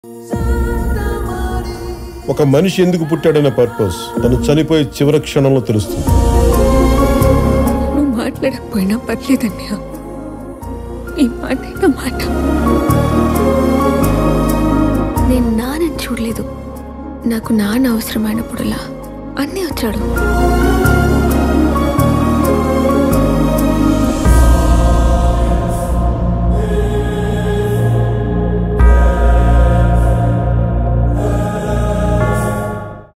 ఒక మనిషి ఎందుకు పుట్టాడనే పర్పస్ తను చనిపోయే చివరి క్షణంలో తెలుస్తుంది. నువ్వు మాట్లాడకపోయినా పర్లేదన్నయ్య. ఈ మాట నా మాట. నేను నాన్నని చూడలేదు. నాకు నాన్న అవసరమైనప్పుడులా అన్నీ వచ్చాడు.